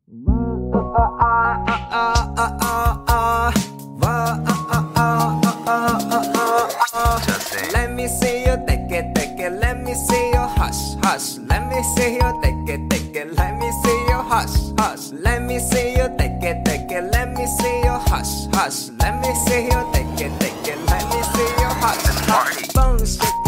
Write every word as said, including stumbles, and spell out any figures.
Let me see you take it, take it. Let me see you hush, hush. Let me see you take it, take it. Let me see you hush, hush. Let me see you take it, take it. Let me see you hush, hush. Let me see you take it, take it. Let me see you hush, hush. Boom, shake